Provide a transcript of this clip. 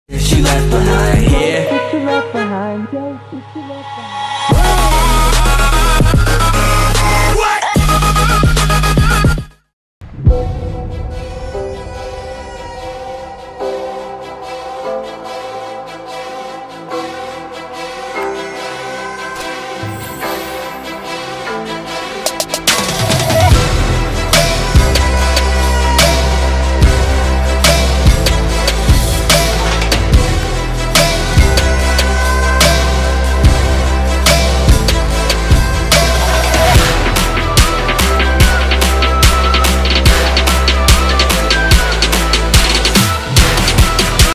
She left behind here. What you left behind, yo, what you left behind.